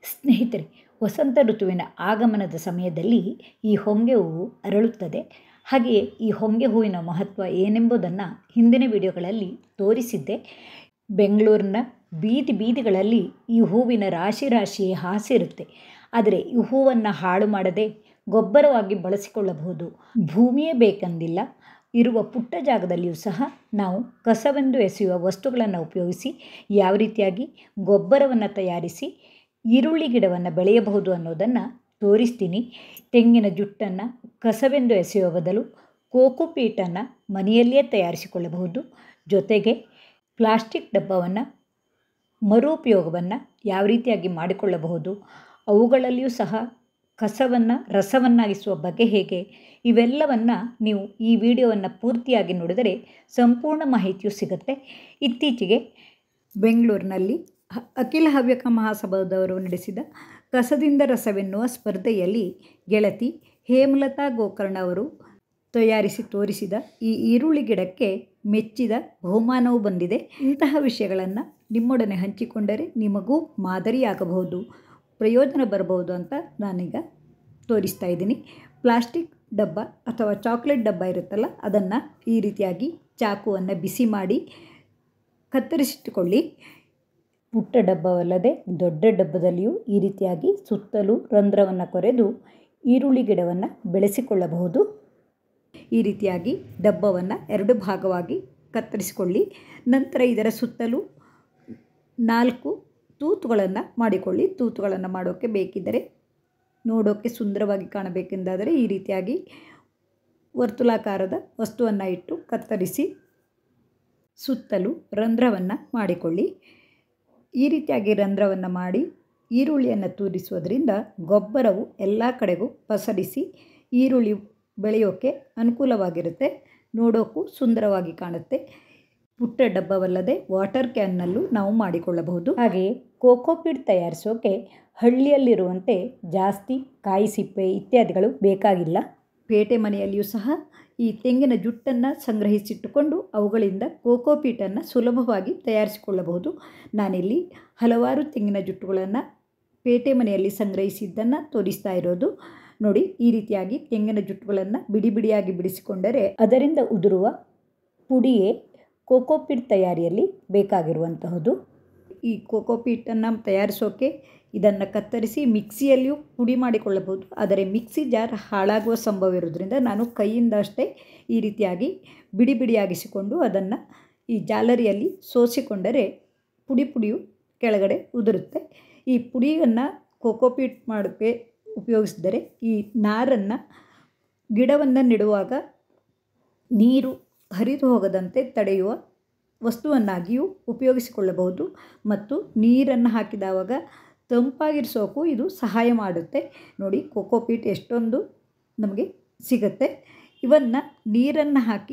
ಸ್ನೇಹಿತರೆ, ವಸಂತ ಋತುವಿನ ಆಗಮನದ ಸಮಯದಲ್ಲಿ ಈ ಹೊಂಗೆ ಹೂವು ಅರಳುತ್ತದೆ. ಹಾಗೆಯೇ ಈ ಹೊಂಗೆ ಹೂವಿನ ಮಹತ್ವ ಏನೆಂಬುದನ್ನು ಹಿಂದಿನ ವಿಡಿಯೋಗಳಲ್ಲಿ ತೋರಿಸಿದ್ದೆ. ಬೆಂಗಳೂರಿನ ಬೀದಿ ಬೀದಿಗಳಲ್ಲಿ ಈ ಹೂವಿನ ರಾಶಿ ರಾಶಿಯೇ ಹಾಸಿರುತ್ತೆ. ಆದರೆ ಈ ಹೂವನ್ನು ಹಾಳು ಮಾಡದೆ ಗೊಬ್ಬರವಾಗಿ ಬಳಸಿಕೊಳ್ಳಬಹುದು. ಭೂಮಿಯೇ ಬೇಕೆಂದಿಲ್ಲ. ಇರುವ ಪುಟ್ಟ ಜಾಗದಲ್ಲಿಯೂ ಸಹ ನಾವು ಕಸವೆಂದು ಎಸೆಯುವ ವಸ್ತುಗಳನ್ನು ಉಪಯೋಗಿಸಿ ಯಾವ ರೀತಿಯಾಗಿ ಗೊಬ್ಬರವನ್ನು ತಯಾರಿಸಿ ಈರುಳ್ಳಿ ಗಿಡವನ್ನು ಬೆಳೆಯಬಹುದು ಅನ್ನೋದನ್ನು ತೋರಿಸ್ತೀನಿ. ತೆಂಗಿನ ಜುಟ್ಟನ್ನು ಕಸವೆಂದು ಎಸೆಯುವ ಬದಲು ಕೋಕೋಪೀಟನ್ನು ಮನೆಯಲ್ಲಿಯೇ ತಯಾರಿಸಿಕೊಳ್ಳಬಹುದು. ಜೊತೆಗೆ ಪ್ಲಾಸ್ಟಿಕ್ ಡಬ್ಬವನ್ನು ಮರುಪಯೋಗವನ್ನು ಯಾವ ರೀತಿಯಾಗಿ ಮಾಡಿಕೊಳ್ಳಬಹುದು, ಅವುಗಳಲ್ಲಿಯೂ ಸಹ ಕಸವನ್ನು ರಸವನ್ನಾಗಿಸುವ ಬಗೆ ಹೇಗೆ, ಇವೆಲ್ಲವನ್ನು ನೀವು ಈ ವಿಡಿಯೋವನ್ನು ಪೂರ್ತಿಯಾಗಿ ನೋಡಿದರೆ ಸಂಪೂರ್ಣ ಮಾಹಿತಿಯು ಸಿಗುತ್ತೆ. ಇತ್ತೀಚೆಗೆ ಬೆಂಗಳೂರಿನಲ್ಲಿ ಅಖಿಲ ಹವ್ಯಕ ಮಹಾಸಭಾದವರು ನಡೆಸಿದ ಕಸದಿಂದ ರಸವೆನ್ನುವ ಸ್ಪರ್ಧೆಯಲ್ಲಿ ಗೆಳತಿ ಹೇಮಲತಾ ಗೋಕರ್ಣ ಅವರು ತಯಾರಿಸಿ ತೋರಿಸಿದ ಈ ಈರುಳ್ಳಿ ಗಿಡಕ್ಕೆ ಮೆಚ್ಚಿದ ಬಹುಮಾನವೂ ಬಂದಿದೆ. ಇಂತಹ ವಿಷಯಗಳನ್ನು ನಿಮ್ಮೊಡನೆ ಹಂಚಿಕೊಂಡರೆ ನಿಮಗೂ ಮಾದರಿಯಾಗಬಹುದು, ಪ್ರಯೋಜನ ಬರಬಹುದು ಅಂತ ನಾನೀಗ ತೋರಿಸ್ತಾ ಇದ್ದೀನಿ. ಪ್ಲಾಸ್ಟಿಕ್ ಡಬ್ಬ ಅಥವಾ ಚಾಕ್ಲೇಟ್ ಡಬ್ಬ ಇರುತ್ತಲ್ಲ, ಅದನ್ನು ಈ ರೀತಿಯಾಗಿ ಚಾಕುವನ್ನು ಬಿಸಿ ಮಾಡಿ ಕತ್ತರಿಸಿಟ್ಟುಕೊಳ್ಳಿ. ಪುಟ್ಟ ಡಬ್ಬವಲ್ಲದೆ ದೊಡ್ಡ ಡಬ್ಬದಲ್ಲಿಯೂ ಈ ರೀತಿಯಾಗಿ ಸುತ್ತಲೂ ರಂಧ್ರವನ್ನು ಕೊರೆದು ಈರುಳ್ಳಿ ಗಿಡವನ್ನು ಬೆಳೆಸಿಕೊಳ್ಳಬಹುದು. ಈ ರೀತಿಯಾಗಿ ಡಬ್ಬವನ್ನು 2 ಭಾಗವಾಗಿ ಕತ್ತರಿಸಿಕೊಳ್ಳಿ. ನಂತರ ಇದರ ಸುತ್ತಲೂ 4 ತೂತುಗಳನ್ನು ಮಾಡಿಕೊಳ್ಳಿ. ತೂತುಗಳನ್ನು ಮಾಡೋಕ್ಕೆ ಬೇಕಿದ್ದರೆ, ನೋಡೋಕ್ಕೆ ಸುಂದರವಾಗಿ ಕಾಣಬೇಕೆಂದಾದರೆ ಈ ರೀತಿಯಾಗಿ ವರ್ತುಲಾಕಾರದ ವಸ್ತುವನ್ನು ಇಟ್ಟು ಕತ್ತರಿಸಿ ಸುತ್ತಲೂ ರಂಧ್ರವನ್ನು ಮಾಡಿಕೊಳ್ಳಿ. ಈ ರೀತಿಯಾಗಿ ರಂಧ್ರವನ್ನು ಮಾಡಿ ಈರುಳ್ಳಿಯನ್ನು ತೂರಿಸುವುದರಿಂದ ಗೊಬ್ಬರವು ಎಲ್ಲ ಕಡೆಗೂ ಪಸರಿಸಿ ಈರುಳ್ಳಿ ಬೆಳೆಯೋಕ್ಕೆ ಅನುಕೂಲವಾಗಿರುತ್ತೆ. ನೋಡೋಕ್ಕೂ ಸುಂದರವಾಗಿ ಕಾಣುತ್ತೆ. ಪುಟ್ಟ ಡಬ್ಬವಲ್ಲದೆ ವಾಟರ್ ಕ್ಯಾನ್ನಲ್ಲೂ ನಾವು ಮಾಡಿಕೊಳ್ಳಬಹುದು. ಹಾಗೆಯೇ ಕೋಕೋಪೀಟ್ ತಯಾರಿಸೋಕೆ ಹಳ್ಳಿಯಲ್ಲಿರುವಂತೆ ಜಾಸ್ತಿ ಕಾಯಿ ಸಿಪ್ಪೆ ಇತ್ಯಾದಿಗಳು ಬೇಕಾಗಿಲ್ಲ. ಪೇಟೆ ಮನೆಯಲ್ಲಿಯೂ ಸಹ ಈ ತೆಂಗಿನ ಜುಟ್ಟನ್ನು ಸಂಗ್ರಹಿಸಿಟ್ಟುಕೊಂಡು ಅವುಗಳಿಂದ ಕೋಕೋಪೀಟನ್ನು ಸುಲಭವಾಗಿ ತಯಾರಿಸಿಕೊಳ್ಳಬಹುದು. ನಾನಿಲ್ಲಿ ಹಲವಾರು ತೆಂಗಿನ ಜುಟ್ಟುಗಳನ್ನು ಪೇಟೆ ಮನೆಯಲ್ಲಿ ಸಂಗ್ರಹಿಸಿದ್ದನ್ನು ತೋರಿಸ್ತಾ ಇರೋದು. ನೋಡಿ, ಈ ರೀತಿಯಾಗಿ ತೆಂಗಿನ ಜುಟ್ಟುಗಳನ್ನು ಬಿಡಿ ಬಿಡಿಯಾಗಿ ಬಿಡಿಸಿಕೊಂಡರೆ ಅದರಿಂದ ಉದುರುವ ಪುಡಿಯೇ ಕೋಕೋಪೀಟ್ ತಯಾರಿಯಲ್ಲಿ ಬೇಕಾಗಿರುವಂತಹದ್ದು. ಈ ಕೋಕೋಪೀಟನ್ನು ತಯಾರಿಸೋಕೆ ಇದನ್ನು ಕತ್ತರಿಸಿ ಮಿಕ್ಸಿಯಲ್ಲಿಯೂ ಪುಡಿ ಮಾಡಿಕೊಳ್ಳಬಹುದು. ಆದರೆ ಮಿಕ್ಸಿ ಜಾರ್ ಹಾಳಾಗುವ ಸಂಭವ ಇರೋದ್ರಿಂದ ನಾನು ಕೈಯಿಂದ ಅಷ್ಟೇ ಈ ರೀತಿಯಾಗಿ ಬಿಡಿ ಬಿಡಿಯಾಗಿಸಿಕೊಂಡು ಅದನ್ನು ಈ ಜಾಲರಿಯಲ್ಲಿ ಸೋಸಿಕೊಂಡರೆ ಪುಡಿಯು ಕೆಳಗಡೆ ಉದುರುತ್ತೆ. ಈ ಪುಡಿಯನ್ನು ಕೋಕೋಪೀಟ್ ಮಾಡೋಕ್ಕೆ ಉಪಯೋಗಿಸಿದರೆ ಈ ನಾರನ್ನು ಗಿಡವನ್ನು ನೆಡುವಾಗ ನೀರು ಹರಿದು ಹೋಗದಂತೆ ತಡೆಯುವ ವಸ್ತುವನ್ನಾಗಿಯೂ ಉಪಯೋಗಿಸಿಕೊಳ್ಳಬಹುದು. ಮತ್ತು ನೀರನ್ನು ಹಾಕಿದವಾಗ ತಂಪಾಗಿರಿಸೋಕ್ಕೂ ಇದು ಸಹಾಯ ಮಾಡುತ್ತೆ. ನೋಡಿ, ಕೋಕೋಪೀಟ್ ಎಷ್ಟೊಂದು ನಮಗೆ ಸಿಗುತ್ತೆ. ಇವನ್ನು ನೀರನ್ನು ಹಾಕಿ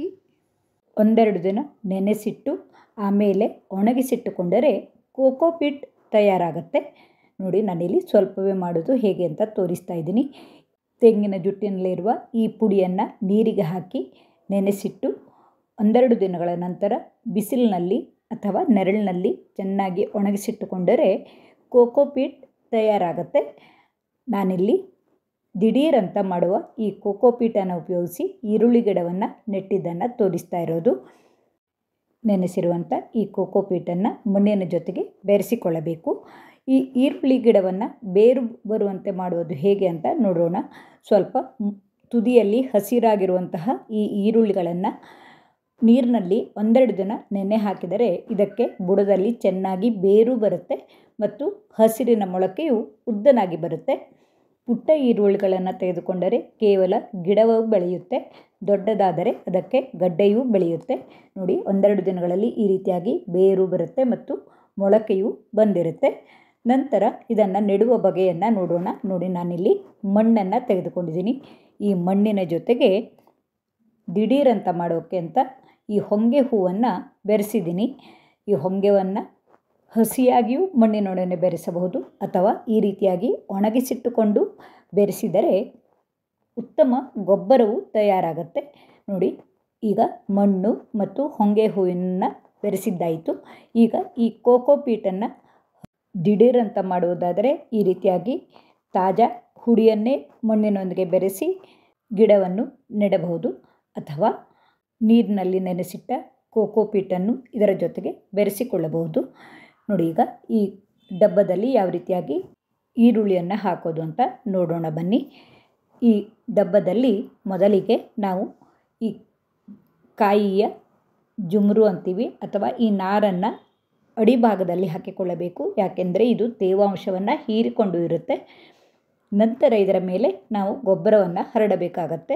1-2 ದಿನ ನೆನೆಸಿಟ್ಟು ಆಮೇಲೆ ಒಣಗಿಸಿಟ್ಟುಕೊಂಡರೆ ಕೋಕೋಪೀಟ್ ತಯಾರಾಗುತ್ತೆ. ನೋಡಿ, ನಾನಿಲ್ಲಿ ಸ್ವಲ್ಪವೇ ಮಾಡೋದು ಹೇಗೆ ಅಂತ ತೋರಿಸ್ತಾ ಇದ್ದೀನಿ. ತೆಂಗಿನ ಜುಟ್ಟಿನಲ್ಲಿರುವ ಈ ಪುಡಿಯನ್ನು ನೀರಿಗೆ ಹಾಕಿ ನೆನೆಸಿಟ್ಟು 1-2 ದಿನಗಳ ನಂತರ ಬಿಸಿಲಿನಲ್ಲಿ ಅಥವಾ ನೆರಳಿನಲ್ಲಿ ಚೆನ್ನಾಗಿ ಒಣಗಿಸಿಟ್ಟುಕೊಂಡರೆ ಕೋಕೋಪೀಟ್ ತಯಾರಾಗುತ್ತೆ. ನಾನಿಲ್ಲಿ ದಿಢೀರಂತ ಮಾಡುವ ಈ ಕೋಕೋಪೀಟನ್ನು ಉಪಯೋಗಿಸಿ ಈರುಳ್ಳಿ ಗಿಡವನ್ನು ನೆಟ್ಟಿದ್ದನ್ನು ತೋರಿಸ್ತಾ ಇರೋದು. ನೆನೆಸಿರುವಂಥ ಈ ಕೋಕೋಪೀಟನ್ನು ಮಣ್ಣಿನ ಜೊತೆಗೆ ಬೆರೆಸಿಕೊಳ್ಳಬೇಕು. ಈ ಈರುಳ್ಳಿ ಗಿಡವನ್ನು ಬೇರು ಬರುವಂತೆ ಮಾಡುವುದು ಹೇಗೆ ಅಂತ ನೋಡೋಣ. ಸ್ವಲ್ಪ ತುದಿಯಲ್ಲಿ ಹಸಿರಾಗಿರುವಂತಹ ಈ ಈರುಳ್ಳಿಗಳನ್ನು ನೀರಿನಲ್ಲಿ 1-2 ದಿನ ನೆನೆ ಹಾಕಿದರೆ ಇದಕ್ಕೆ ಬುಡದಲ್ಲಿ ಚೆನ್ನಾಗಿ ಬೇರು ಬರುತ್ತೆ ಮತ್ತು ಹಸಿರಿನ ಮೊಳಕೆಯು ಉದ್ದನಾಗಿ ಬರುತ್ತೆ. ಪುಟ್ಟ ಈರುಳ್ಳಿಗಳನ್ನು ತೆಗೆದುಕೊಂಡರೆ ಕೇವಲ ಗಿಡವೂ ಬೆಳೆಯುತ್ತೆ, ದೊಡ್ಡದಾದರೆ ಅದಕ್ಕೆ ಗಡ್ಡೆಯೂ ಬೆಳೆಯುತ್ತೆ. ನೋಡಿ, 1-2 ದಿನಗಳಲ್ಲಿ ಈ ರೀತಿಯಾಗಿ ಬೇರು ಬರುತ್ತೆ ಮತ್ತು ಮೊಳಕೆಯೂ ಬಂದಿರುತ್ತೆ. ನಂತರ ಇದನ್ನು ನೆಡುವ ಬಗೆಯನ್ನು ನೋಡೋಣ. ನೋಡಿ, ನಾನಿಲ್ಲಿ ಮಣ್ಣನ್ನು ತೆಗೆದುಕೊಂಡಿದ್ದೀನಿ. ಈ ಮಣ್ಣಿನ ಜೊತೆಗೆ ದಿಢೀರಂತ ಮಾಡೋಕ್ಕೆ ಅಂತ ಈ ಹೊಂಗೆ ಹೂವನ್ನು ಬೆರೆಸಿದ್ದೀನಿ. ಈ ಹೊಂಗೆವನ್ನು ಹಸಿಯಾಗಿಯೂ ಮಣ್ಣಿನೊಡನೆ ಬೆರೆಸಬಹುದು ಅಥವಾ ಈ ರೀತಿಯಾಗಿ ಒಣಗಿಸಿಟ್ಟುಕೊಂಡು ಬೆರೆಸಿದರೆ ಉತ್ತಮ ಗೊಬ್ಬರವು ತಯಾರಾಗುತ್ತೆ. ನೋಡಿ, ಈಗ ಮಣ್ಣು ಮತ್ತು ಹೊಂಗೆ ಹೂವನ್ನು ಬೆರೆಸಿದ್ದಾಯಿತು. ಈಗ ಈ ಕೋಕೋಪೀಟನ್ನು ದಿಢೀರ್ ಅಂತ ಮಾಡುವುದಾದರೆ ಈ ರೀತಿಯಾಗಿ ತಾಜಾ ಹುಡಿಯನ್ನೇ ಮಣ್ಣಿನೊಂದಿಗೆ ಬೆರೆಸಿ ಗಿಡವನ್ನು ನೆಡಬಹುದು, ಅಥವಾ ನೀರಿನಲ್ಲಿ ನೆನೆಸಿಟ್ಟ ಕೋಕೋ ಪೀಟನ್ನು ಇದರ ಜೊತೆಗೆ ಬೆರೆಸಿಕೊಳ್ಳಬಹುದು. ನೋಡಿ, ಈಗ ಈ ಡಬ್ಬದಲ್ಲಿ ಯಾವ ರೀತಿಯಾಗಿ ಈರುಳ್ಳಿಯನ್ನು ಹಾಕೋದು ಅಂತ ನೋಡೋಣ ಬನ್ನಿ. ಈ ಡಬ್ಬದಲ್ಲಿ ಮೊದಲಿಗೆ ನಾವು ಈ ಕಾಯಿಯ ಜುಮ್ರು ಅಂತೀವಿ ಅಥವಾ ಈ ನಾರನ್ನು ಅಡಿಭಾಗದಲ್ಲಿ ಹಾಕಿಕೊಳ್ಳಬೇಕು, ಯಾಕೆಂದರೆ ಇದು ತೇವಾಂಶವನ್ನು ಹೀರಿಕೊಂಡು ಇರುತ್ತೆ. ನಂತರ ಇದರ ಮೇಲೆ ನಾವು ಗೊಬ್ಬರವನ್ನು ಹರಡಬೇಕಾಗತ್ತೆ.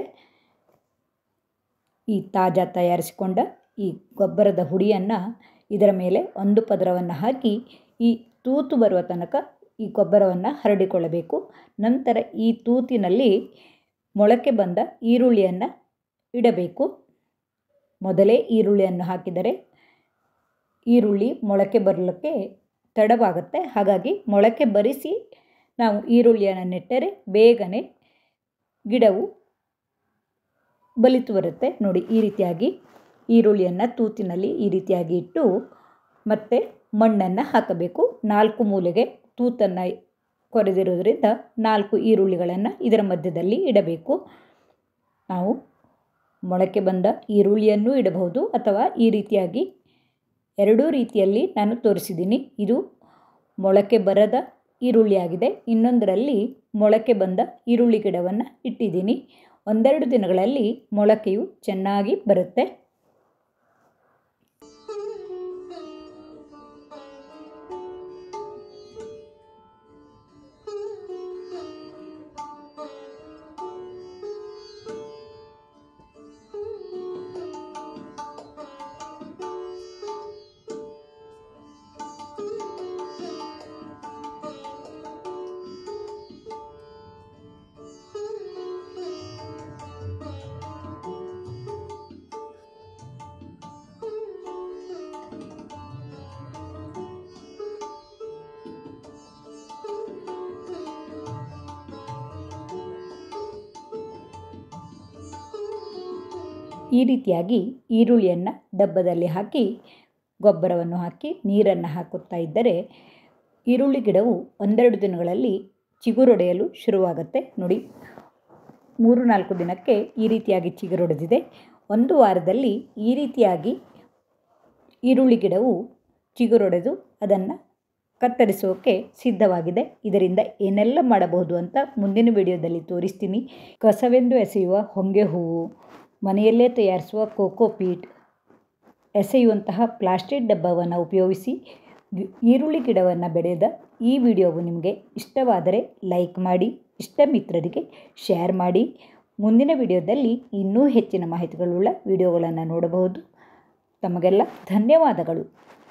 ಈ ತಾಜಾ ತಯಾರಿಸಿಕೊಂಡ ಈ ಗೊಬ್ಬರದ ಹುಡಿಯನ್ನು ಇದರ ಮೇಲೆ ಒಂದು ಪದರವನ್ನು ಹಾಕಿ ಈ ತೂತು ಬರುವ ತನಕ ಈ ಗೊಬ್ಬರವನ್ನು ಹರಡಿಕೊಳ್ಳಬೇಕು. ನಂತರ ಈ ತೂತಿನಲ್ಲಿ ಮೊಳಕೆ ಬಂದ ಈರುಳ್ಳಿಯನ್ನು ಇಡಬೇಕು. ಮೊದಲೇ ಈರುಳ್ಳಿಯನ್ನು ಹಾಕಿದರೆ ಈರುಳ್ಳಿ ಮೊಳಕೆ ಬರಲಿಕ್ಕೆ ತಡವಾಗುತ್ತೆ. ಹಾಗಾಗಿ ಮೊಳಕೆ ಬರಿಸಿ ನಾವು ಈರುಳ್ಳಿಯನ್ನು ನೆಟ್ಟರೆ ಬೇಗನೆ ಗಿಡವು ಬಲಿತು ಬರುತ್ತೆ. ನೋಡಿ, ಈ ರೀತಿಯಾಗಿ ಈರುಳ್ಳಿಯನ್ನು ತೂತಿನಲ್ಲಿ ಈ ರೀತಿಯಾಗಿ ಇಟ್ಟು ಮತ್ತೆ ಮಣ್ಣನ್ನು ಹಾಕಬೇಕು. 4 ಮೂಲೆಗೆ ತೂತನ್ನು ಕೊರೆದಿರೋದ್ರಿಂದ 4 ಈರುಳ್ಳಿಗಳನ್ನು ಇದರ ಮಧ್ಯದಲ್ಲಿ ಇಡಬೇಕು. ನಾವು ಮೊಳಕೆ ಬಂದ ಈರುಳ್ಳಿಯನ್ನೂ ಇಡಬಹುದು, ಅಥವಾ ಈ ರೀತಿಯಾಗಿ ಎರಡೂ ರೀತಿಯಲ್ಲಿ ನಾನು ತೋರಿಸಿದ್ದೀನಿ. ಇದು ಮೊಳಕೆ ಬರದ ಈರುಳ್ಳಿಯಾಗಿದೆ. ಇನ್ನೊಂದರಲ್ಲಿ ಮೊಳಕೆ ಬಂದ ಈರುಳ್ಳಿ ಗಿಡವನ್ನು ಇಟ್ಟಿದ್ದೀನಿ. 1-2 ದಿನಗಳಲ್ಲಿ ಮೊಳಕೆಯು ಚೆನ್ನಾಗಿ ಬರುತ್ತೆ. ಈ ರೀತಿಯಾಗಿ ಈರುಳ್ಳಿಯನ್ನು ಡಬ್ಬದಲ್ಲಿ ಹಾಕಿ ಗೊಬ್ಬರವನ್ನು ಹಾಕಿ ನೀರನ್ನು ಹಾಕುತ್ತಾ ಇದ್ದರೆ ಈರುಳ್ಳಿ ಗಿಡವು 1-2 ದಿನಗಳಲ್ಲಿ ಚಿಗುರೊಡೆಯಲು ಶುರುವಾಗುತ್ತೆ. ನೋಡಿ, 3-4 ದಿನಕ್ಕೆ ಈ ರೀತಿಯಾಗಿ ಚಿಗುರೊಡೆದಿದೆ. 1 ವಾರದಲ್ಲಿ ಈ ರೀತಿಯಾಗಿ ಈರುಳ್ಳಿ ಗಿಡವು ಚಿಗುರೊಡೆದು ಅದನ್ನು ಕತ್ತರಿಸೋಕೆ ಸಿದ್ಧವಾಗಿದೆ. ಇದರಿಂದ ಏನೆಲ್ಲ ಮಾಡಬಹುದು ಅಂತ ಮುಂದಿನ ವಿಡಿಯೋದಲ್ಲಿ ತೋರಿಸ್ತೀನಿ. ಕಸವೆಂದು ಎಸೆಯುವ ಹೊಂಗೆ ಹೂವು, ಮನೆಯಲ್ಲೇ ತಯಾರಿಸುವ ಕೋಕೋ ಪೀಟ್, ಎಸೆಯುವಂತಹ ಪ್ಲಾಸ್ಟಿಕ್ ಡಬ್ಬವನ್ನು ಉಪಯೋಗಿಸಿ ಈರುಳ್ಳಿ ಗಿಡವನ್ನು ಬೆಳೆದ ಈ ವಿಡಿಯೋವು ನಿಮಗೆ ಇಷ್ಟವಾದರೆ ಲೈಕ್ ಮಾಡಿ, ಇಷ್ಟ ಮಿತ್ರರಿಗೆ ಶೇರ್ ಮಾಡಿ. ಮುಂದಿನ ವಿಡಿಯೋದಲ್ಲಿ ಇನ್ನೂ ಹೆಚ್ಚಿನ ಮಾಹಿತಿಗಳುಳ್ಳ ವಿಡಿಯೋಗಳನ್ನು ನೋಡಬಹುದು. ತಮಗೆಲ್ಲ ಧನ್ಯವಾದಗಳು.